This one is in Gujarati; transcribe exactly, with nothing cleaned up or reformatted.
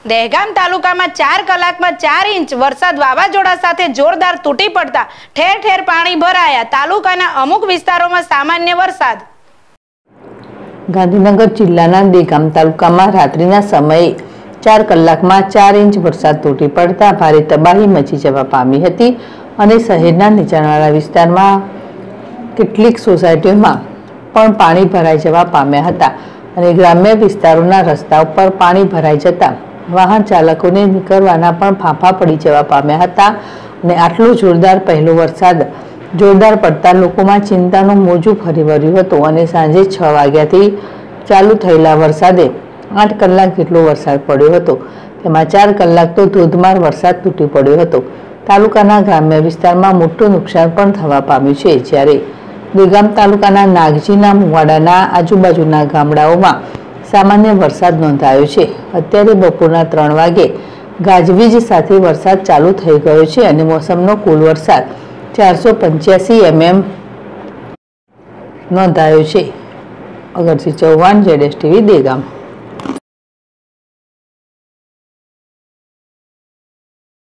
દહેગામ તાલુકામાં ચાર કલાકમાં ચાર ઇંચ વરસાદ વાવાઝોડા સાથે જોરદાર તૂટી પડતા ઠેર ઠેર પાણી ભરાયા। તાલુકાના અમુક વિસ્તારોમાં સામાન્ય વરસાદ। ગાંધીનગર જિલ્લાના દહેગામ તાલુકામાં રાત્રિના સમયે ચાર કલાકમાં ચાર ઇંચ વરસાદ તૂટી પડતા ભારે તબાહી મચી જવા પામી હતી અને શહેરના નીચાણવાળા વિસ્તારમાં કેટલીક સોસાયટીઓમાં પણ પાણી ભરાઈ જવા પામ્યા હતા અને ગ્રામ્ય વિસ્તારોના રસ્તા ઉપર પાણી ભરાઈ જતા વાહન ચાલકોને નીકળવાના પણ ફાંફા પડી જવા પામ્યા હતા અને આટલો જોરદાર પહેલો વરસાદ જોરદાર પડતા લોકોમાં ચિંતાનું મોજું ફરી વળ્યું હતું અને સાંજે છ વાગ્યાથી ચાલુ થયેલા વરસાદે આઠ કલાક જેટલો વરસાદ પડ્યો હતો। તેમાં ચાર કલાક તો ધોધમાર વરસાદ તૂટી પડ્યો હતો। તાલુકાના ગ્રામ્ય વિસ્તારમાં મોટું નુકસાન પણ થવા પામ્યું છે, જ્યારે દહેગામ તાલુકાના નાગજીના મુવાડાના આજુબાજુના ગામડાઓમાં સામાન્ય વરસાદ નોંધાયો છે। અત્યારે બપોરના ત્રણ વાગે ગાજવીજ સાથે વરસાદ ચાલુ થઈ ગયો છે અને મોસમનો કુલ વરસાદ ચારસો પંચ્યાસી એમએમ નોંધાયો છે। અગરસિંહ ચૌહાણ, જેડેશ ટીવી, દહેગામ।